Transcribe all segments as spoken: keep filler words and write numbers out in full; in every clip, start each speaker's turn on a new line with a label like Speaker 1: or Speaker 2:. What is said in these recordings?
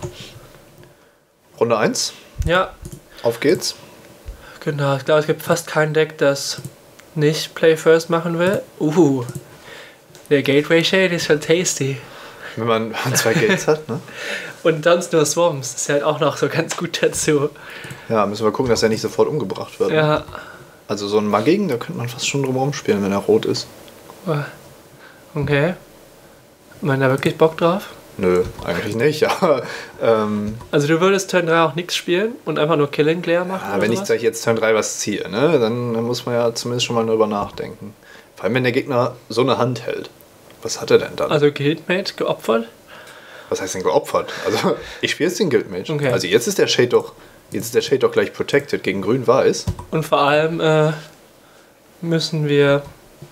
Speaker 1: Runde eins.
Speaker 2: Ja.
Speaker 1: Auf geht's.
Speaker 2: Genau, ich glaube, es gibt fast kein Deck, das nicht Play First machen will. Uh, der Gateway Shade ist schon tasty.
Speaker 1: Wenn man, wenn man zwei Gates hat, ne?
Speaker 2: Und sonst nur Swarms, das ist halt auch noch so ganz gut dazu.
Speaker 1: Ja, müssen wir gucken, dass er nicht sofort umgebracht wird.
Speaker 2: Ja.
Speaker 1: Also so ein Magigen, da könnte man fast schon drum rumspielen, wenn er rot ist.
Speaker 2: Okay. Meint er wirklich Bock drauf?
Speaker 1: Nö, eigentlich nicht, aber... Ähm,
Speaker 2: also du würdest Turn drei auch nichts spielen und einfach nur Killing Glare machen?
Speaker 1: Ja, wenn
Speaker 2: sowas?
Speaker 1: ich jetzt Turn drei was ziehe, ne, dann, dann muss man ja zumindest schon mal darüber nachdenken. Vor allem, wenn der Gegner so eine Hand hält. Was hat er denn dann?
Speaker 2: Also Guildmage geopfert?
Speaker 1: Was heißt denn geopfert? Also ich spiele jetzt den Guildmage.
Speaker 2: Okay.
Speaker 1: Also jetzt ist der Shade doch, jetzt ist der Shade doch gleich protected gegen grün-weiß.
Speaker 2: Und vor allem äh, müssen wir...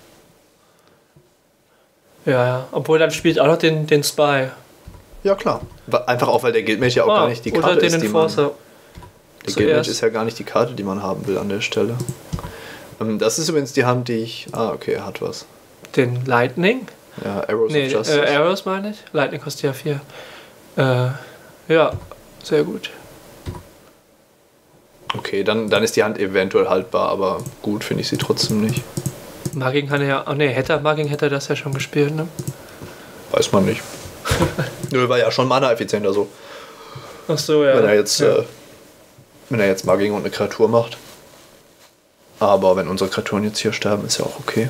Speaker 2: Ja, ja. Obwohl dann spielt auch noch den, den Spy.
Speaker 1: Ja, klar. Einfach auch, weil der Guildmage ja auch
Speaker 2: ah,
Speaker 1: gar nicht die Karte
Speaker 2: oder den
Speaker 1: ist, die man...
Speaker 2: Enforcer.
Speaker 1: Der Guildmage ist ja gar nicht die Karte, die man haben will an der Stelle. Ähm, das ist übrigens die Hand, die ich... Ah, okay, er hat was.
Speaker 2: Den Lightning?
Speaker 1: Ja, Arrows
Speaker 2: nee,
Speaker 1: of Justice.
Speaker 2: Äh, Arrows meine ich. Lightning kostet ja vier. Äh, ja, sehr gut.
Speaker 1: Okay, dann, dann ist die Hand eventuell haltbar, aber gut finde ich sie trotzdem nicht.
Speaker 2: Mugging kann er ja... Oh ne, hätte Mugging hätte er das ja schon gespielt, ne?
Speaker 1: Weiß man nicht. Nö, war ja schon mana-effizienter so.
Speaker 2: Ach so, ja.
Speaker 1: Wenn er jetzt,
Speaker 2: ja.
Speaker 1: äh, wenn er jetzt Mugging und eine Kreatur macht. Aber wenn unsere Kreaturen jetzt hier sterben, ist ja auch okay.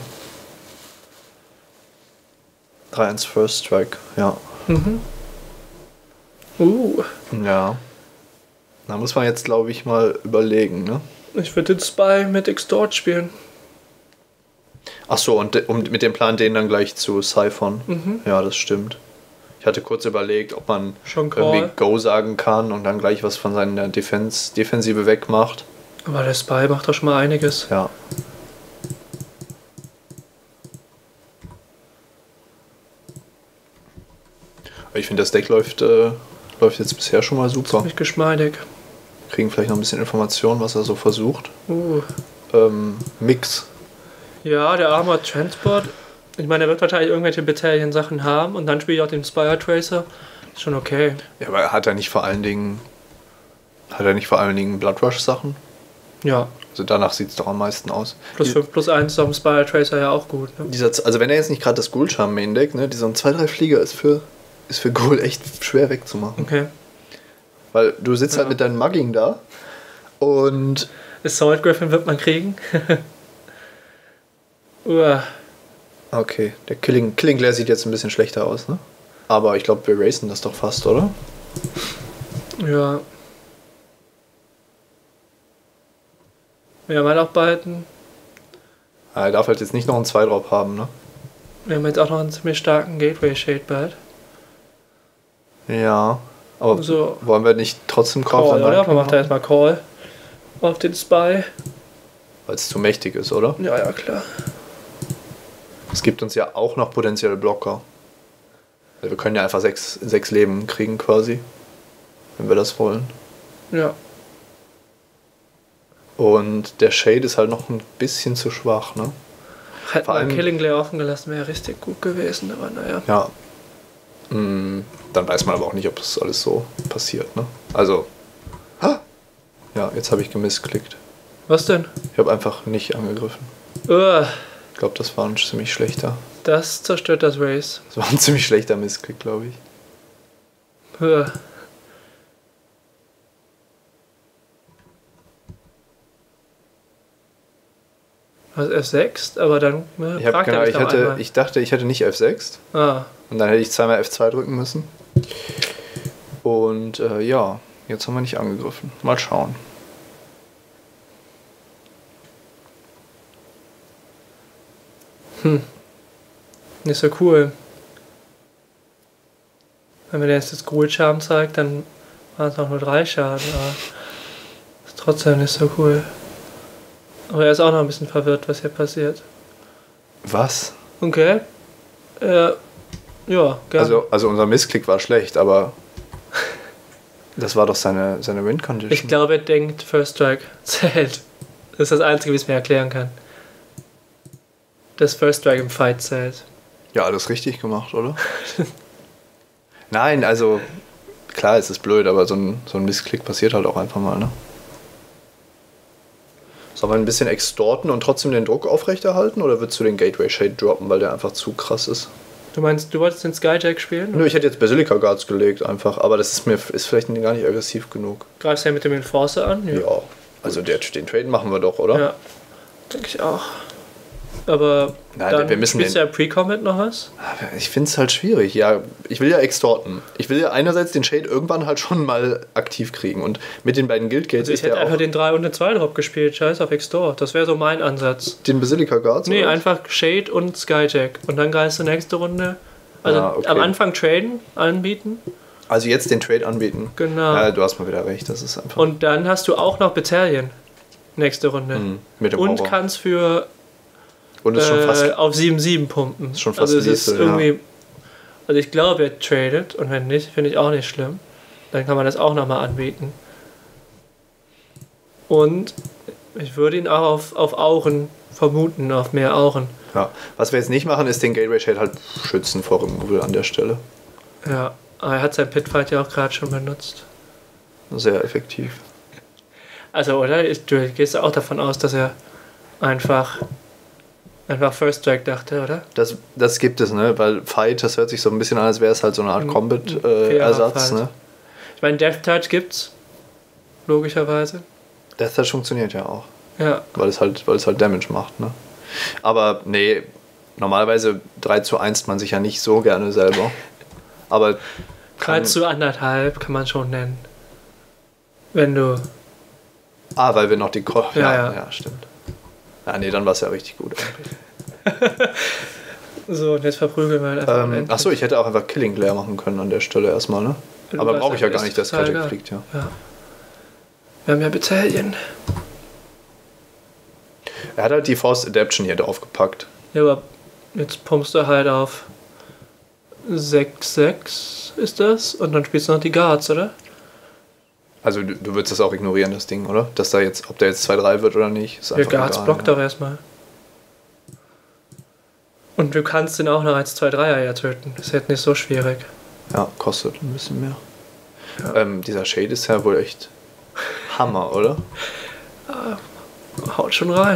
Speaker 1: drei eins First Strike, ja.
Speaker 2: Mhm. Uh.
Speaker 1: Ja. Da muss man jetzt, glaube ich, mal überlegen, ne?
Speaker 2: Ich würde den Spy mit Extort spielen.
Speaker 1: Ach so, und de- um, mit dem Plan, den dann gleich zu Siphon.
Speaker 2: Mhm.
Speaker 1: Ja, das stimmt. Ich hatte kurz überlegt, ob man
Speaker 2: Schon
Speaker 1: irgendwie
Speaker 2: Call.
Speaker 1: Go sagen kann und dann gleich was von seiner Defense, Defensive wegmacht.
Speaker 2: Aber der Spy macht doch schon mal einiges.
Speaker 1: Ja. Ich finde, das Deck läuft, äh, läuft jetzt bisher schon mal super.
Speaker 2: Ziemlich geschmeidig.
Speaker 1: Kriegen vielleicht noch ein bisschen Informationen, was er so versucht.
Speaker 2: Uh.
Speaker 1: Ähm, Mix.
Speaker 2: Ja, der Armored Transport. Ich meine, er wird wahrscheinlich irgendwelche Battalion-Sachen haben und dann spiele ich auch den Spire Tracer. Ist schon okay.
Speaker 1: Ja, aber hat er nicht vor allen Dingen. Hat er nicht vor allen Dingen Blood Rush Sachen?
Speaker 2: Ja.
Speaker 1: Also danach sieht es doch am meisten aus.
Speaker 2: Plus
Speaker 1: Die-
Speaker 2: fünf plus eins ist auf dem Spire Tracer ja auch gut. Ne?
Speaker 1: Dieser, also wenn er jetzt nicht gerade das Ghoul Charm Main Deck, ne, dieser zwei drei Flieger ist für, ist für Ghoul echt schwer wegzumachen.
Speaker 2: Okay.
Speaker 1: Weil du sitzt
Speaker 2: Ja.
Speaker 1: halt mit deinem Mugging da und
Speaker 2: Assault Griffin wird man kriegen. Uah.
Speaker 1: okay, der Killing, Killing Glare sieht jetzt ein bisschen schlechter aus, ne? Aber ich glaube, wir racen das doch fast, oder?
Speaker 2: Ja. Wir haben halt auch beiden.
Speaker 1: Ah, er darf halt jetzt nicht noch einen zwei Drop haben, ne?
Speaker 2: Wir haben jetzt auch noch einen ziemlich starken Gateway Shade bald.
Speaker 1: Ja. Aber
Speaker 2: So.
Speaker 1: wollen wir nicht trotzdem
Speaker 2: Call,
Speaker 1: Call
Speaker 2: oder? Man macht da erstmal Call auf den Spy.
Speaker 1: weil es zu mächtig ist, oder?
Speaker 2: Ja, ja, klar.
Speaker 1: Es gibt uns ja auch noch potenzielle Blocker. Also wir können ja einfach sechs, sechs Leben kriegen quasi, wenn wir das wollen.
Speaker 2: Ja.
Speaker 1: Und der Shade ist halt noch ein bisschen zu schwach, ne?
Speaker 2: Hätten
Speaker 1: Vor
Speaker 2: wir
Speaker 1: allem-
Speaker 2: Killing Glare offen gelassen, wäre richtig gut gewesen, aber naja.
Speaker 1: Ja. Mm, dann weiß man aber auch nicht, ob das alles so passiert, ne? Also. Ha! Ja, jetzt habe ich gemissklickt.
Speaker 2: Was denn?
Speaker 1: Ich habe einfach nicht angegriffen.
Speaker 2: Uah,
Speaker 1: Ich glaube, das war ein ziemlich schlechter.
Speaker 2: das zerstört das Race.
Speaker 1: Das war ein ziemlich schlechter Missklick, glaube ich.
Speaker 2: Uah. Was F sechs, aber dann ne,
Speaker 1: Ich, hab,
Speaker 2: fragt er
Speaker 1: genau,
Speaker 2: mich
Speaker 1: ich,
Speaker 2: doch
Speaker 1: hatte,
Speaker 2: einmal.
Speaker 1: ich dachte, ich hätte nicht F sechs.
Speaker 2: Ah,
Speaker 1: Und dann hätte ich zweimal F zwei drücken müssen. Und äh, ja, jetzt haben wir nicht angegriffen. Mal schauen.
Speaker 2: nicht so cool. Wenn mir der jetzt das Ghoul Charm zeigt, dann waren es auch nur drei Schaden, aber ist trotzdem nicht so cool. Aber er ist auch noch ein bisschen verwirrt, was hier passiert.
Speaker 1: Was?
Speaker 2: Okay. Äh, ja, gerne.
Speaker 1: Also, also unser Missklick war schlecht, aber das war doch seine, seine Win-Condition.
Speaker 2: Ich glaube, er denkt, First Strike zählt. Das ist das Einzige, wie ich es mir erklären kann. Dass First Strike im Fight zählt.
Speaker 1: Ja, alles richtig gemacht, oder? Nein, also klar, es ist blöd, aber so ein, so ein Missklick passiert halt auch einfach mal, ne? Soll man ein bisschen extorten und trotzdem den Druck aufrechterhalten oder würdest du den Gateway Shade droppen, weil der einfach zu krass ist?
Speaker 2: Du meinst, du wolltest den Skyjack spielen?
Speaker 1: Nö, ich hätte jetzt Basilica Guards gelegt einfach, aber das ist mir ist vielleicht gar nicht aggressiv genug.
Speaker 2: Greifst du ja mit dem Enforcer an?
Speaker 1: Ja, ja. Also der, den Trade machen wir doch, oder?
Speaker 2: Ja, denke ich auch. Aber
Speaker 1: Nein,
Speaker 2: dann
Speaker 1: wir müssen
Speaker 2: spielst du ja Pre-Combat noch was?
Speaker 1: Ich finde es halt schwierig. Ja, ich will ja extorten. Ich will ja einerseits den Shade irgendwann halt schon mal aktiv kriegen. Und mit den beiden Guild Gates
Speaker 2: Also ich
Speaker 1: ist
Speaker 2: hätte
Speaker 1: der
Speaker 2: einfach
Speaker 1: auch
Speaker 2: den drei und den zwei Drop gespielt, scheiß auf Extort. Das wäre so mein Ansatz.
Speaker 1: den Basilica Guards?
Speaker 2: Nee,
Speaker 1: oder?
Speaker 2: einfach Shade und Skyjack. Und dann greifst du nächste Runde. Also
Speaker 1: Ah, okay.
Speaker 2: am Anfang traden, anbieten.
Speaker 1: Also jetzt den Trade anbieten.
Speaker 2: Genau.
Speaker 1: Ja, du hast mal wieder recht. Das ist einfach.
Speaker 2: Und dann hast du auch noch Battalion. Nächste Runde.
Speaker 1: Mhm, mit dem
Speaker 2: Und
Speaker 1: Horror.
Speaker 2: kannst für
Speaker 1: Und ist schon
Speaker 2: äh,
Speaker 1: fast.
Speaker 2: auf sieben sieben pumpen.
Speaker 1: Ist schon fast
Speaker 2: also es ist
Speaker 1: lethal,
Speaker 2: irgendwie.
Speaker 1: ja.
Speaker 2: Also ich glaube, er tradet und wenn nicht, finde ich auch nicht schlimm. Dann kann man das auch nochmal anbieten. Und ich würde ihn auch auf, auf Auren vermuten, auf mehr Auren.
Speaker 1: Ja. Was wir jetzt nicht machen, ist den Gateway Shade halt schützen vor Removal an der Stelle.
Speaker 2: Ja, aber er hat sein Pitfight ja auch gerade schon benutzt.
Speaker 1: Sehr effektiv.
Speaker 2: Also, oder? Du gehst auch davon aus, dass er einfach einfach First Strike dachte, oder?
Speaker 1: Das, das gibt es, ne? Weil Fight, das hört sich so ein bisschen an, als wäre es halt so eine Art
Speaker 2: Fairer
Speaker 1: Combat-Ersatz,
Speaker 2: Fight.
Speaker 1: ne?
Speaker 2: Ich meine, Death Touch gibt's. Logischerweise.
Speaker 1: Death Touch funktioniert ja auch.
Speaker 2: Ja.
Speaker 1: Weil es halt, weil es halt Damage macht, ne? Aber nee, normalerweise drei zu eins man sich ja nicht so gerne selber. Aber
Speaker 2: drei
Speaker 1: kann,
Speaker 2: zu anderthalb kann man schon nennen. Wenn du.
Speaker 1: Ah, weil wir noch die Ko
Speaker 2: Ja,
Speaker 1: ja,
Speaker 2: ja.
Speaker 1: ja, stimmt. Ja, nee, dann war es ja richtig gut eigentlich.
Speaker 2: So, und jetzt verprügeln wir halt einfach.
Speaker 1: Ähm,
Speaker 2: unendlich.
Speaker 1: achso, ich hätte auch einfach Killing Glare machen können an der Stelle erstmal, ne? Aber
Speaker 2: Das
Speaker 1: brauche ich ja
Speaker 2: ist
Speaker 1: gar nicht, dass
Speaker 2: total
Speaker 1: Katek
Speaker 2: egal.
Speaker 1: fliegt, ja.
Speaker 2: Ja. Wir haben ja Battalion.
Speaker 1: Er hat halt die Forced Adaption hier draufgepackt.
Speaker 2: Ja, aber jetzt pumpst du halt auf sechs sechs ist das und dann spielst du noch die Guards, oder?
Speaker 1: Also du, du würdest das auch ignorieren, das Ding, oder? Dass da jetzt, ob der jetzt zwei drei wird oder nicht, ist
Speaker 2: Der
Speaker 1: einfach
Speaker 2: Guards
Speaker 1: egal,
Speaker 2: blockt
Speaker 1: ja.
Speaker 2: doch erstmal. Und du kannst den auch noch als zwei dreier ja töten. Das ist halt nicht so schwierig.
Speaker 1: Ja, kostet ein bisschen mehr.
Speaker 2: Ja.
Speaker 1: Ähm, dieser Shade ist ja wohl echt Hammer, oder?
Speaker 2: Haut schon rein.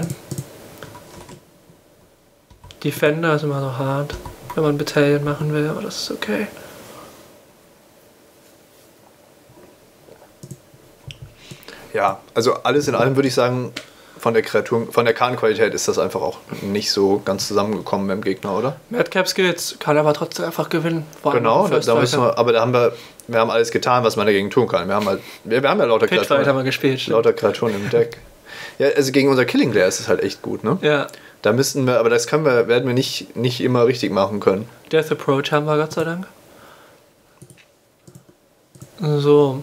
Speaker 2: Defender ist immer so hart, wenn man Battalion machen will, aber das ist okay.
Speaker 1: Ja, also alles in allem würde ich sagen, von der Kreatur, von der Kartenqualität ist das einfach auch nicht so ganz zusammengekommen beim Gegner, oder?
Speaker 2: Madcap Skills kann aber trotzdem einfach gewinnen. Vor allem
Speaker 1: Genau,
Speaker 2: auf
Speaker 1: da,
Speaker 2: First
Speaker 1: da müssen
Speaker 2: Striker.
Speaker 1: wir, aber da haben wir, wir haben alles getan, was man dagegen tun kann. Wir haben halt, wir, wir haben ja lauter
Speaker 2: Pitfight
Speaker 1: Kreaturen,
Speaker 2: haben wir gespielt. stimmt.
Speaker 1: lauter Kreaturen im Deck. Ja, also gegen unser Killing Glare ist es halt echt gut, ne?
Speaker 2: Ja.
Speaker 1: Da müssten wir, aber das können wir, werden wir nicht, nicht immer richtig machen können.
Speaker 2: Death Approach haben wir Gott sei Dank. So,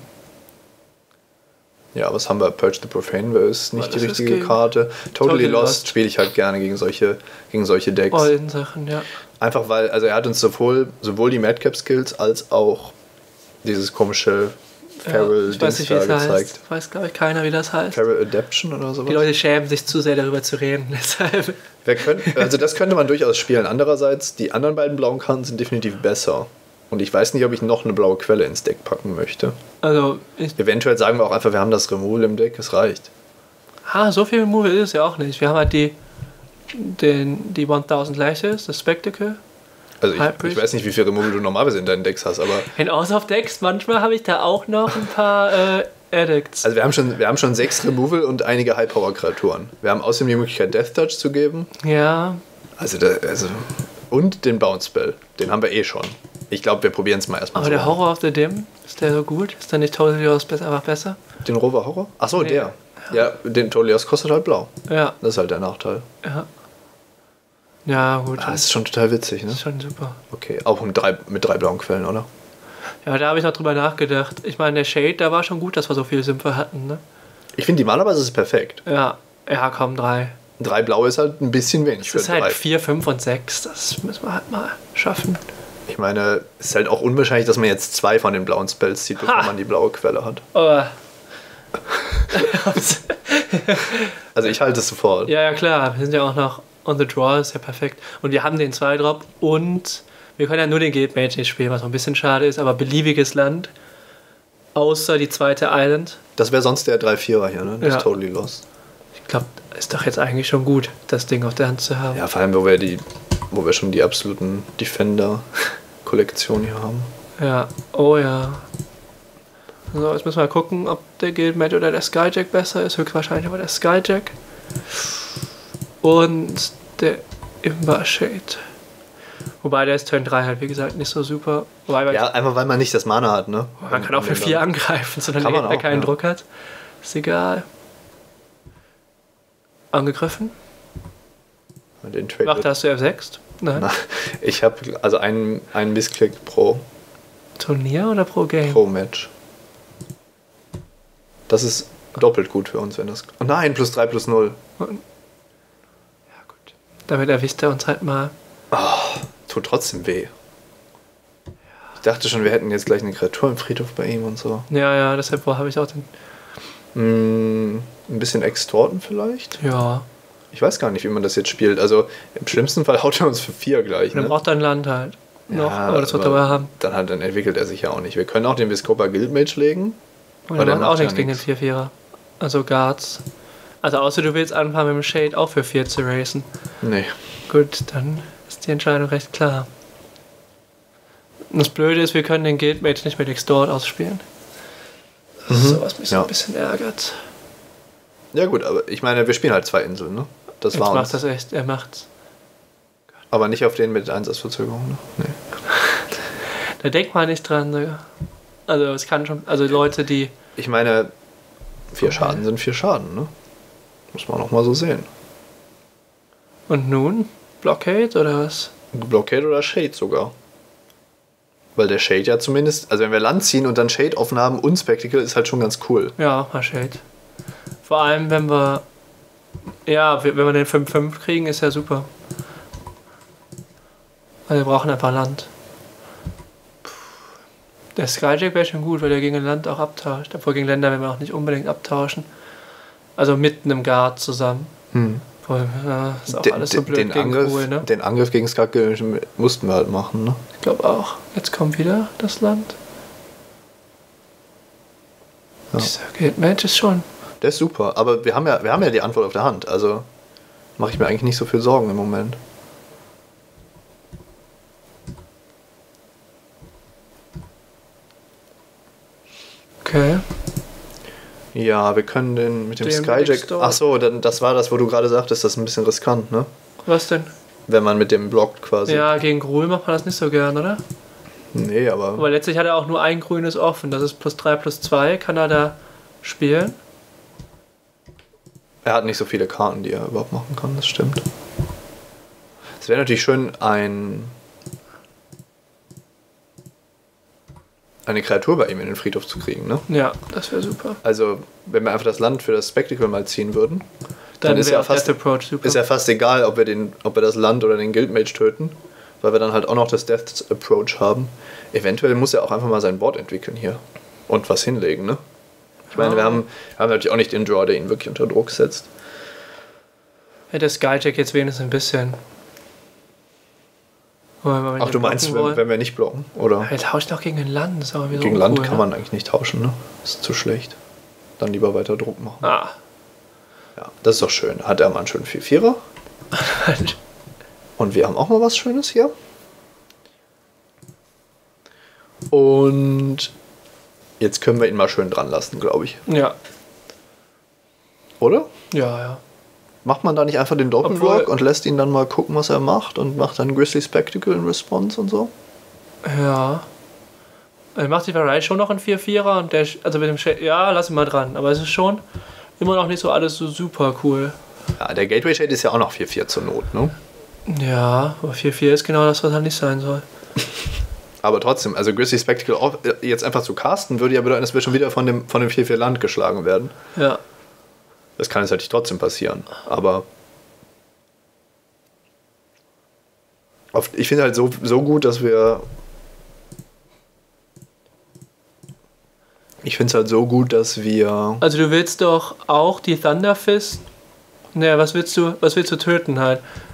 Speaker 1: Ja, was haben wir? Purge the Profane ist
Speaker 2: Oh,
Speaker 1: nicht die
Speaker 2: das ist
Speaker 1: richtige
Speaker 2: gegen-
Speaker 1: Karte. Totally,
Speaker 2: Totally
Speaker 1: Lost,
Speaker 2: Lost.
Speaker 1: spiele ich halt gerne gegen solche, gegen solche Decks.
Speaker 2: all in Sachen, ja.
Speaker 1: Einfach weil, also er hat uns sowohl, sowohl die Madcap-Skills als auch dieses komische
Speaker 2: ja
Speaker 1: Feral
Speaker 2: ich weiß
Speaker 1: Dings
Speaker 2: nicht, wie
Speaker 1: da
Speaker 2: es heißt.
Speaker 1: gezeigt.
Speaker 2: Weiß, glaube ich, keiner, wie das heißt.
Speaker 1: Feral Adaption oder sowas?
Speaker 2: Die Leute schämen sich zu sehr darüber zu reden, deshalb.
Speaker 1: Wir können, also das könnte man durchaus spielen. Andererseits, die anderen beiden blauen Karten sind definitiv besser. Und ich weiß nicht, ob ich noch eine blaue Quelle ins Deck packen möchte.
Speaker 2: Also, ich,
Speaker 1: Eventuell sagen wir auch einfach, wir haben das Removal im Deck, es reicht.
Speaker 2: ah, so viel Move ist es ja auch nicht. Wir haben halt die, den, die tausend Lashes, das Spectacle.
Speaker 1: Also ich,
Speaker 2: Hybrid.
Speaker 1: ich weiß nicht, wie viel Removal du normalerweise in deinen Decks hast, aber
Speaker 2: In Aus-of-Decks, manchmal habe ich da auch noch ein paar äh, Addicts.
Speaker 1: also wir haben schon, wir haben schon sechs Removal und einige High-Power-Kreaturen. Wir haben außerdem die Möglichkeit, Death Touch zu geben.
Speaker 2: Ja,
Speaker 1: Also, da, also und den Bounce Spell. Den haben wir eh schon. Ich glaube, wir probieren es mal erstmal
Speaker 2: aber
Speaker 1: so.
Speaker 2: der Horror of the Dim, ist der so gut? Ist der nicht Totally Lost besser, einfach besser?
Speaker 1: Den Rover Horror? Achso,
Speaker 2: Nee.
Speaker 1: der. Ja, den Tolios kostet halt blau.
Speaker 2: Ja,
Speaker 1: Das ist halt der Nachteil.
Speaker 2: ja. Ja, gut.
Speaker 1: Ah, das ist schon total witzig, ne?
Speaker 2: Das ist schon super.
Speaker 1: Okay, auch mit drei, mit drei blauen Quellen, oder?
Speaker 2: Ja, da habe ich noch drüber nachgedacht. Ich meine, der Shade, da war schon gut, dass wir so viele Sümpfe hatten, ne?
Speaker 1: Ich finde, normalerweise ist es perfekt.
Speaker 2: Ja, ja, komm, drei.
Speaker 1: Drei blaue ist halt ein bisschen wenig
Speaker 2: Das
Speaker 1: für
Speaker 2: ist halt
Speaker 1: drei.
Speaker 2: vier, fünf und sechs. Das müssen wir halt mal schaffen.
Speaker 1: Ich meine, es ist halt auch unwahrscheinlich, dass man jetzt zwei von den blauen Spells zieht, bevor
Speaker 2: Ha!
Speaker 1: man die blaue Quelle hat.
Speaker 2: Aber.
Speaker 1: Also ich halte es sofort.
Speaker 2: ja, ja, klar. Wir sind ja auch noch on the draw, ist ja perfekt. Und wir haben den zwei Drop und wir können ja nur den Gate Mage nicht spielen, was noch ein bisschen schade ist, aber beliebiges Land. Außer die zweite Island.
Speaker 1: Das wäre sonst der drei vierer hier, ne? Das
Speaker 2: Ja.
Speaker 1: ist Totally Lost.
Speaker 2: Ich glaube, ist doch jetzt eigentlich schon gut, das Ding auf der Hand zu haben.
Speaker 1: Ja, vor allem, wo wir, die, wo wir schon die absoluten Defender-Kollektion hier haben.
Speaker 2: Ja, oh ja. So, jetzt müssen wir mal gucken, ob der Guildmate oder der Skyjack besser ist. Höchstwahrscheinlich aber der Skyjack. Und der Imba Shade. Wobei der ist Turn drei halt, wie gesagt, nicht so super. Wobei
Speaker 1: Ja, einfach weil man nicht das Mana hat, ne?
Speaker 2: man kann auch für vier angreifen, solange
Speaker 1: Kann
Speaker 2: der
Speaker 1: man
Speaker 2: Gegner
Speaker 1: auch,
Speaker 2: keinen
Speaker 1: ja.
Speaker 2: Druck hat. Ist egal. Angegriffen.
Speaker 1: Den Trade
Speaker 2: Macht, hast du F sechs? Nein.
Speaker 1: Na, ich habe also einen, einen Missklick pro,
Speaker 2: Turnier oder pro Game?
Speaker 1: pro Match. Das ist doppelt gut für uns, wenn das. Oh nein, plus drei, plus null.
Speaker 2: Ja, gut. Damit erwischt er uns halt mal.
Speaker 1: Oh, tut trotzdem weh. Ich dachte schon, wir hätten jetzt gleich eine Kreatur im Friedhof bei ihm und so.
Speaker 2: Ja, ja, deshalb habe ich auch den.
Speaker 1: Mm, ein bisschen extorten vielleicht?
Speaker 2: Ja.
Speaker 1: Ich weiß gar nicht, wie man das jetzt spielt. Also im schlimmsten Fall haut er uns für vier gleich.
Speaker 2: Dann
Speaker 1: Ne?
Speaker 2: braucht er ein Land halt. Noch,
Speaker 1: Ja,
Speaker 2: aber das wird er
Speaker 1: aber
Speaker 2: aber haben.
Speaker 1: Dann, hat, dann entwickelt er sich ja auch nicht. Wir können auch den Viscopa Guildmage legen.
Speaker 2: Und
Speaker 1: aber
Speaker 2: er
Speaker 1: der
Speaker 2: macht auch
Speaker 1: macht ja
Speaker 2: nichts gegen den
Speaker 1: nichts.
Speaker 2: vier vierer. Also Guards. Also außer du willst anfangen mit dem Shade auch für vier zu racen.
Speaker 1: Nee.
Speaker 2: Gut, dann ist die Entscheidung recht klar. Und das Blöde ist, wir können den Guildmate nicht mit Extort ausspielen. Das ist
Speaker 1: Mhm.
Speaker 2: so, was mich so
Speaker 1: Ja.
Speaker 2: ein bisschen ärgert.
Speaker 1: Ja gut, aber ich meine, wir spielen halt zwei Inseln, ne? Das
Speaker 2: Jetzt
Speaker 1: war
Speaker 2: macht
Speaker 1: uns.
Speaker 2: das echt, er macht's.
Speaker 1: Aber nicht auf den mit Einsatzverzögerung, ne? Nee.
Speaker 2: Da denkt man nicht dran. Ne? Also es kann schon, also Leute, die.
Speaker 1: Ich meine, vier
Speaker 2: Okay.
Speaker 1: Schaden sind vier Schaden, ne? Muss man auch mal so sehen.
Speaker 2: Und nun? Blockade oder was?
Speaker 1: Blockade oder Shade sogar. Weil der Shade ja zumindest, also wenn wir Land ziehen und dann Shade offen haben und Spectacle, ist halt schon ganz cool.
Speaker 2: Ja, mal Shade. Vor allem, wenn wir. Ja, wenn wir den fünf fünf kriegen, ist ja super. Weil wir brauchen einfach Land. Der Skyjack wäre schon gut, weil der gegen ein Land auch abtauscht. Obwohl gegen Länder werden wir auch nicht unbedingt abtauschen. Also mit einem Guard zusammen.
Speaker 1: Hm.
Speaker 2: Obwohl, ja, ist auch
Speaker 1: Den,
Speaker 2: alles so blöd
Speaker 1: den,
Speaker 2: gegen
Speaker 1: Angriff,
Speaker 2: Kohl, ne?
Speaker 1: den Angriff gegen Skake mussten wir halt machen, ne?
Speaker 2: Ich glaube auch. Jetzt kommt wieder das Land.
Speaker 1: Ja.
Speaker 2: Dieser Guildmage ist schon.
Speaker 1: Der ist super, aber wir haben ja, wir haben ja die Antwort auf der Hand, also mache ich mir eigentlich nicht so viel Sorgen im Moment.
Speaker 2: Okay.
Speaker 1: Ja, wir können den mit dem
Speaker 2: Den
Speaker 1: Skyjack.
Speaker 2: Extort.
Speaker 1: Ach so, dann, das war das, wo du gerade sagtest, das ist ein bisschen riskant, ne?
Speaker 2: Was denn?
Speaker 1: Wenn man mit dem blockt quasi.
Speaker 2: Ja, gegen Gruul macht man das nicht so gern, oder?
Speaker 1: Nee, aber.
Speaker 2: Aber letztlich hat er auch nur ein grünes offen. Das ist plus drei, plus zwei. Kann er da spielen?
Speaker 1: Er hat nicht so viele Karten, die er überhaupt machen kann, das stimmt. Es wäre natürlich schön, ein. eine Kreatur bei ihm in den Friedhof zu kriegen, ne?
Speaker 2: Ja, das wäre super.
Speaker 1: Also, wenn wir einfach das Land für das Spectacle mal ziehen würden, dann,
Speaker 2: Dann
Speaker 1: ist,
Speaker 2: wäre
Speaker 1: ja
Speaker 2: auch
Speaker 1: fast,
Speaker 2: Death Approach super.
Speaker 1: ist ja fast egal, ob wir, den, ob wir das Land oder den Guildmage töten, weil wir dann halt auch noch das Death Approach haben. Eventuell muss er auch einfach mal sein Board entwickeln hier und was hinlegen, ne? Ich meine, wir haben, haben natürlich auch nicht den Draw, der ihn wirklich unter Druck setzt.
Speaker 2: Ja, der Skyjack jetzt wenigstens ein bisschen. Wenn
Speaker 1: Ach, du meinst, wenn, wenn wir nicht blocken, oder?
Speaker 2: Er tauscht noch gegen ein Land. Das ist aber wieder
Speaker 1: Gegen
Speaker 2: uncool,
Speaker 1: Land kann
Speaker 2: ne?
Speaker 1: man eigentlich nicht tauschen, ne? Ist zu schlecht. Dann lieber weiter Druck machen.
Speaker 2: Ah.
Speaker 1: Ja, das ist doch schön. Hat er mal einen schönen vier vierer. Und wir haben auch mal was Schönes hier. Und jetzt können wir ihn mal schön dran lassen, glaube ich.
Speaker 2: Ja.
Speaker 1: Oder?
Speaker 2: Ja, ja.
Speaker 1: Macht man da nicht einfach den Doppelblock
Speaker 2: Obwohl-
Speaker 1: und lässt ihn dann mal gucken, was er macht und macht dann Grizzly Spectacle in Response und so?
Speaker 2: Ja. Er macht die Variety schon noch ein vier vierer und der, also mit dem Sh ja, lass ihn mal dran. Aber es ist schon immer noch nicht so alles so super cool.
Speaker 1: Ja, der Gateway Shade ist ja auch noch vier vier zur Not, ne?
Speaker 2: Ja, aber vier vier ist genau das, was halt nicht sein soll.
Speaker 1: Aber trotzdem, also Grizzly Spectacle auch, äh, jetzt einfach zu casten, würde ja bedeuten, dass wir schon wieder von dem, von dem vier vier Land geschlagen werden.
Speaker 2: Ja.
Speaker 1: Das kann jetzt natürlich trotzdem passieren, aber oft, ich finde halt so, so gut, dass wir ich finde es halt so gut, dass wir
Speaker 2: Also du willst doch auch die Thunder Fist. Naja, was willst du, was willst du töten halt?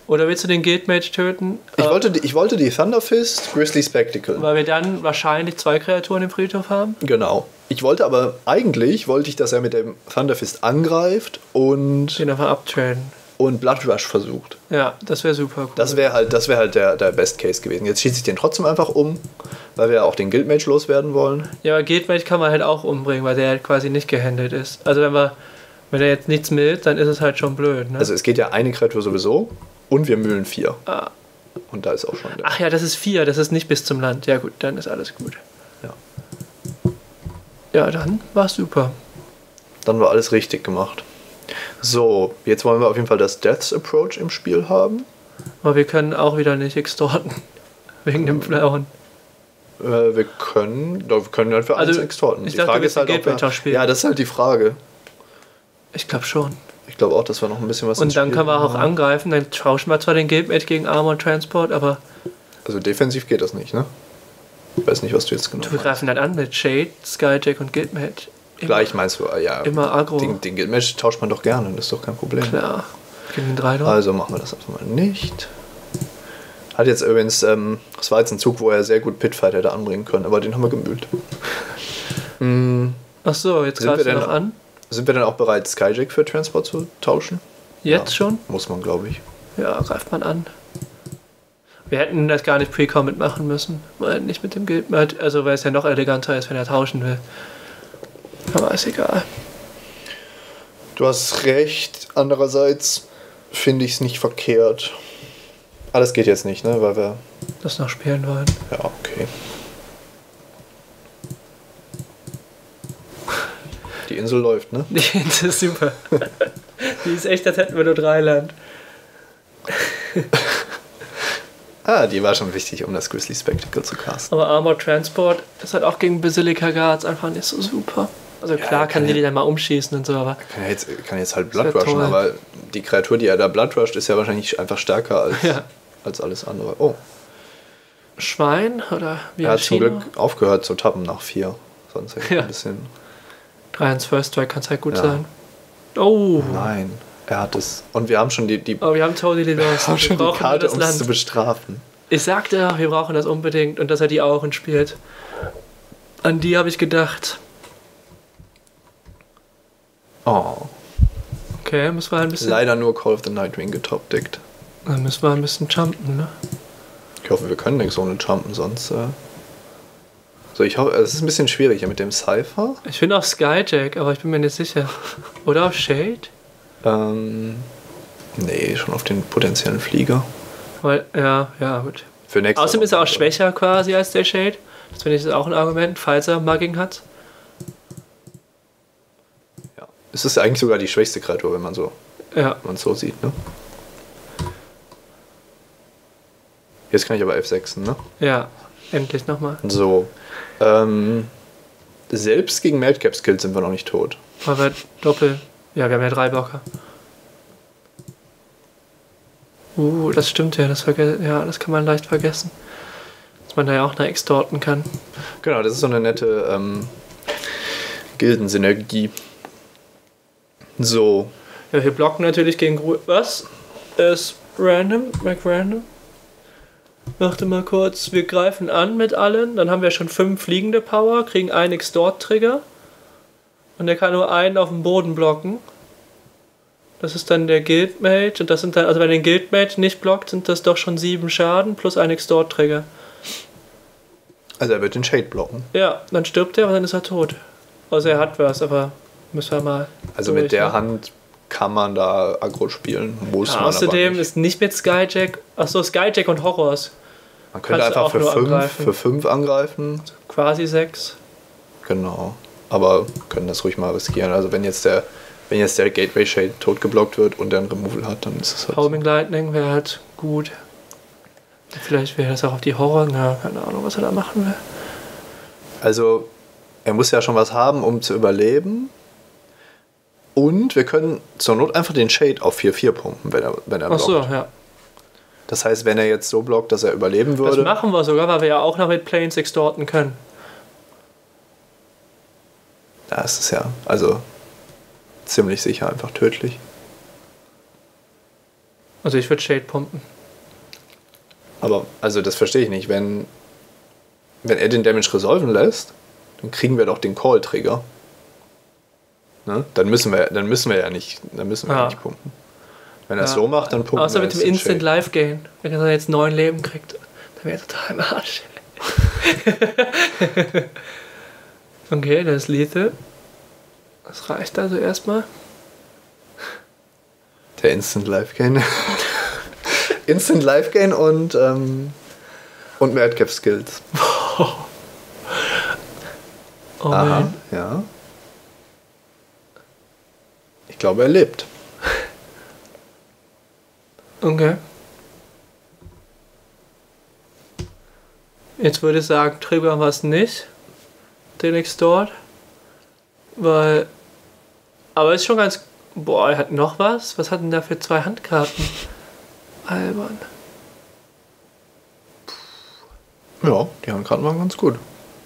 Speaker 2: Oder willst du den Guild Mage töten?
Speaker 1: Ich,
Speaker 2: Äh,
Speaker 1: wollte die, ich wollte die Thunder Fist, Grizzly Spectacle.
Speaker 2: Weil wir dann wahrscheinlich zwei Kreaturen im Friedhof haben.
Speaker 1: Genau. Ich wollte aber, eigentlich wollte ich, dass er mit dem Thunder Fist angreift und,
Speaker 2: Den einfach abtraden.
Speaker 1: und Blood Rush versucht.
Speaker 2: Ja, das wäre super cool.
Speaker 1: Das wäre halt, das wär halt der, der Best Case gewesen. Jetzt schieße ich den trotzdem einfach um, weil wir ja auch den Guild Mage loswerden wollen.
Speaker 2: Ja, aber Guild Mage kann man halt auch umbringen, weil der halt quasi nicht gehandelt ist. Also wenn wir, wenn er jetzt nichts mildt, dann ist es halt schon blöd, ne?
Speaker 1: Also es geht ja eine Kreatur sowieso und wir mühlen vier.
Speaker 2: Ah.
Speaker 1: Und da ist auch schon der.
Speaker 2: Ach ja, das ist vier, das ist nicht bis zum Land. Ja gut, dann ist alles gut.
Speaker 1: Ja.
Speaker 2: Ja, dann war's super.
Speaker 1: Dann war alles richtig gemacht. So, jetzt wollen wir auf jeden Fall das Death's Approach im Spiel haben.
Speaker 2: Aber wir können auch wieder nicht extorten. Wegen dem Blauen.
Speaker 1: Äh, wir können, doch, wir können halt für alles
Speaker 2: Also,
Speaker 1: extorten.
Speaker 2: ich
Speaker 1: Die
Speaker 2: dachte,
Speaker 1: Frage
Speaker 2: du
Speaker 1: ist halt,
Speaker 2: willst
Speaker 1: ob
Speaker 2: den Guild Mage
Speaker 1: wir,
Speaker 2: auch spielen.
Speaker 1: ja, das ist halt die Frage.
Speaker 2: Ich glaube schon.
Speaker 1: Ich glaube auch, dass wir noch ein bisschen was ins
Speaker 2: Und dann
Speaker 1: Spiel
Speaker 2: können wir auch
Speaker 1: haben.
Speaker 2: angreifen. Dann tauschen wir zwar den Guild Mage gegen Armor Transport, aber
Speaker 1: Also defensiv geht das nicht, ne? Ich weiß nicht, was du jetzt genau
Speaker 2: wir
Speaker 1: meinst.
Speaker 2: greifen dann an mit Shade, Skyjack und Guild Mage. Immer,
Speaker 1: Gleich meinst du, ah, ja.
Speaker 2: immer aggro.
Speaker 1: Den, den Guild Mage tauscht man doch gerne, das ist doch kein Problem.
Speaker 2: Klar. Gegen den drei Dollar.
Speaker 1: Also machen wir das einfach mal nicht. Hat jetzt übrigens, ähm, das war jetzt ein Zug, wo er sehr gut Pitfight hätte anbringen können, aber den haben wir gemüht. mm,
Speaker 2: Ach so, jetzt
Speaker 1: Sind wir
Speaker 2: greifst du
Speaker 1: denn-
Speaker 2: noch an.
Speaker 1: Sind wir dann auch bereit, Skyjack für Transport zu tauschen?
Speaker 2: Jetzt
Speaker 1: Ja.
Speaker 2: schon?
Speaker 1: Muss man, glaube ich.
Speaker 2: Ja, greift man an. Wir hätten das gar nicht Pre-Commit machen müssen, weil nicht mit dem Guild Mage, also weil es ja noch eleganter ist, wenn er tauschen will. Aber ist egal.
Speaker 1: Du hast recht, andererseits finde ich es nicht verkehrt. Ah, das geht jetzt nicht, ne? Weil wir.
Speaker 2: Das noch spielen wollen.
Speaker 1: Ja, okay. Die Insel läuft, ne?
Speaker 2: Die das ist super. Die ist echt, als hätten wir nur drei Land.
Speaker 1: Ah, die war schon wichtig, um das Grizzly Spectacle zu casten.
Speaker 2: Aber Armor Transport ist halt auch gegen Basilica Guards einfach nicht so super. Also
Speaker 1: Ja,
Speaker 2: klar
Speaker 1: kann
Speaker 2: kann die
Speaker 1: ja-
Speaker 2: die dann mal umschießen und so, aber
Speaker 1: Kann ja jetzt, kann jetzt halt
Speaker 2: Das wär
Speaker 1: Blood rushen,
Speaker 2: toll.
Speaker 1: aber die Kreatur, die er da Blood rusht, ist ja wahrscheinlich einfach stärker als,
Speaker 2: Ja.
Speaker 1: als alles andere. Oh,
Speaker 2: Schwein oder wie
Speaker 1: er hat zum
Speaker 2: Chino?
Speaker 1: Glück aufgehört zu tappen nach vier. Sonst hätte ich
Speaker 2: Ja.
Speaker 1: ein bisschen.
Speaker 2: drei ins First Strike kann es halt gut
Speaker 1: Ja.
Speaker 2: sein. Oh,
Speaker 1: Nein, er hat es. Und wir haben schon die, die,
Speaker 2: aber wir haben totally lost.
Speaker 1: haben
Speaker 2: Wir
Speaker 1: schon die
Speaker 2: brauchen nur
Speaker 1: Karte,
Speaker 2: das
Speaker 1: um es zu
Speaker 2: Land.
Speaker 1: bestrafen.
Speaker 2: Ich sagte ja, wir brauchen das unbedingt und dass er die Auren spielt. An die habe ich gedacht.
Speaker 1: Oh,
Speaker 2: Okay, müssen wir halt ein bisschen,
Speaker 1: leider nur Call of the Nightwing getopdeckt.
Speaker 2: dann müssen wir ein bisschen jumpen, ne?
Speaker 1: Ich hoffe, wir können nichts ohne Jumpen, sonst. Äh so, ich hoffe, es ist ein bisschen schwierig hier mit dem Cypher.
Speaker 2: Ich bin auf Skyjack, aber ich bin mir nicht sicher. Oder auf Shade?
Speaker 1: Ähm, nee, schon auf den potenziellen Flieger.
Speaker 2: Weil, ja, ja, gut.
Speaker 1: Für nächste
Speaker 2: Außerdem ist er auch
Speaker 1: Runde.
Speaker 2: schwächer quasi als der Shade. Das finde ich ist auch ein Argument, falls er Mugging hat.
Speaker 1: Ja. Es ist eigentlich sogar die schwächste Kreatur, wenn man so,
Speaker 2: Ja,
Speaker 1: wenn man so sieht, ne? Jetzt kann ich aber F sechs, ne?
Speaker 2: ja. Endlich nochmal.
Speaker 1: So. Ähm, selbst gegen Madcap-Skills sind wir noch nicht tot.
Speaker 2: Weil wir Doppel. Ja, wir haben ja drei Blocker. Uh, das stimmt ja, das verge ja, das kann man leicht vergessen. Dass man da ja auch eine extorten kann.
Speaker 1: Genau, das ist so eine nette ähm, Gildensynergie. So.
Speaker 2: Ja, wir blocken natürlich gegen Gru Was? Ist random? Mac random? Warte mal kurz. Wir greifen an mit allen. Dann haben wir schon fünf fliegende Power, kriegen einen Extort-Trigger. Und der kann nur einen auf dem Boden blocken. Das ist dann der Guild Mage. Und das sind dann, also wenn der Guild Mage nicht blockt, sind das doch schon sieben Schaden plus ein Extort-Trigger.
Speaker 1: Also er wird den Shade blocken.
Speaker 2: Ja, dann stirbt er, aber dann ist er tot. Also er hat was, aber müssen wir mal.
Speaker 1: Also
Speaker 2: durch,
Speaker 1: mit der
Speaker 2: ne?
Speaker 1: Hand kann man da Aggro spielen. Muss
Speaker 2: Ja,
Speaker 1: man
Speaker 2: außerdem
Speaker 1: aber nicht.
Speaker 2: ist nicht mit Skyjack. Achso, Skyjack und Horrors.
Speaker 1: Man könnte
Speaker 2: kannst du
Speaker 1: einfach
Speaker 2: auch
Speaker 1: für
Speaker 2: nur
Speaker 1: fünf,
Speaker 2: angreifen.
Speaker 1: für fünf angreifen.
Speaker 2: Quasi sechs.
Speaker 1: Genau. Aber können das ruhig mal riskieren. Also wenn jetzt der, wenn jetzt der Gateway Shade tot geblockt wird und der ein Removal hat, dann ist es halt.
Speaker 2: Homing Lightning wäre halt gut. Vielleicht wäre das auch auf die Horror. Na, keine Ahnung, was er da machen will.
Speaker 1: Also er muss ja schon was haben, um zu überleben. Und wir können zur Not einfach den Shade auf vier vier pumpen, wenn er, wenn er blockt.
Speaker 2: Achso, ja.
Speaker 1: Das heißt, wenn er jetzt so blockt, dass er überleben
Speaker 2: Das
Speaker 1: würde.
Speaker 2: machen wir sogar, weil wir ja auch noch mit Planes extorten können.
Speaker 1: Das ist ja, also ziemlich sicher einfach tödlich.
Speaker 2: Also ich würde Shade pumpen.
Speaker 1: Aber, also das verstehe ich nicht. Wenn, wenn er den Damage resolven lässt, dann kriegen wir doch den Call-Trigger. Ne? Dann müssen wir, dann müssen wir ja nicht, dann müssen wir ja.
Speaker 2: Ja.
Speaker 1: nicht pumpen. Wenn er es
Speaker 2: Ja.
Speaker 1: so macht, dann pumpen
Speaker 2: Außer
Speaker 1: wir
Speaker 2: mit dem
Speaker 1: jetzt den
Speaker 2: Instant
Speaker 1: Shade.
Speaker 2: Life Gain. Wenn er jetzt neun Leben kriegt, dann wäre er total im Arsch. Okay, das ist Lethal. Das reicht also erstmal.
Speaker 1: Der Instant Life Gain. Instant Life Gain und, ähm, und Madcap Skills.
Speaker 2: Oh
Speaker 1: Aha,
Speaker 2: man.
Speaker 1: ja. Ich glaube, er lebt.
Speaker 2: Okay. Jetzt würde ich sagen, triggern wir es nicht. Den Extort. Weil. Aber ist schon ganz. Boah, er hat noch was? Was hat denn da für zwei Handkarten? Albern.
Speaker 1: Ja, die Handkarten waren ganz gut.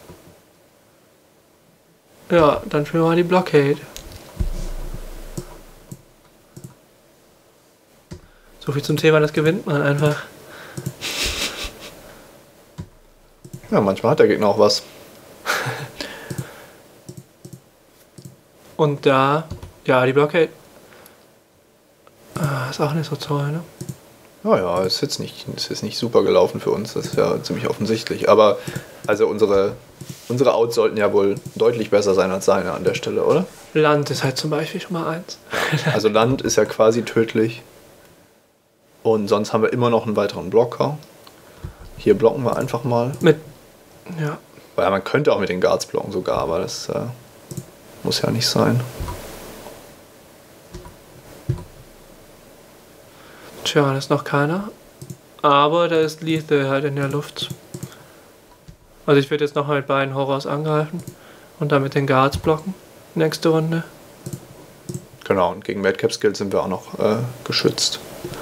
Speaker 2: Ja, dann spielen wir mal die Blockade. So viel zum Thema, das gewinnt man einfach.
Speaker 1: Ja, manchmal hat der Gegner auch was.
Speaker 2: Und da, ja, die Blockade. Ah, ist auch nicht so toll, ne?
Speaker 1: Ja, ja, ist jetzt nicht, ist jetzt nicht super gelaufen für uns, das ist ja ziemlich offensichtlich. Aber also unsere, unsere Outs sollten ja wohl deutlich besser sein als seine an der Stelle, oder?
Speaker 2: Land ist halt zum Beispiel schon mal eins.
Speaker 1: Also Land ist ja quasi tödlich. Und sonst haben wir immer noch einen weiteren Blocker. Hier blocken wir einfach mal.
Speaker 2: Mit, ja.
Speaker 1: Weil man könnte auch mit den Guards blocken sogar, aber das äh, muss ja nicht sein.
Speaker 2: Tja, da ist noch keiner. Aber da ist Lethal halt in der Luft. Also ich würde jetzt noch mal mit beiden Horrors angreifen. Und dann mit den Guards blocken. Nächste Runde.
Speaker 1: Genau, und gegen Madcap Skills sind wir auch noch äh, geschützt.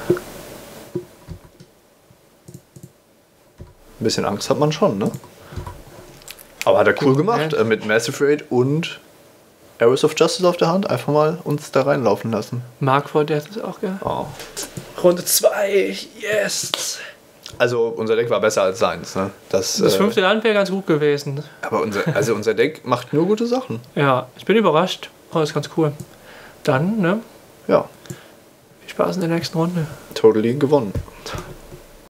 Speaker 1: Ein bisschen Angst hat man schon, ne? Aber hat er cool gemacht, äh, mit Massive Raid und Arrows of Justice auf der Hand. Einfach mal uns da reinlaufen lassen.
Speaker 2: Mark for Death ist auch geil.
Speaker 1: Oh.
Speaker 2: Runde zwei, yes!
Speaker 1: Also unser Deck war besser als seins, ne? Das,
Speaker 2: Das
Speaker 1: äh,
Speaker 2: fünfte Land wäre ganz gut gewesen.
Speaker 1: aber unser, also unser Deck macht nur gute Sachen.
Speaker 2: Ja, ich bin überrascht. Oh, ist ganz cool. Dann, ne?
Speaker 1: Ja,
Speaker 2: Viel Spaß in der nächsten Runde.
Speaker 1: totally gewonnen.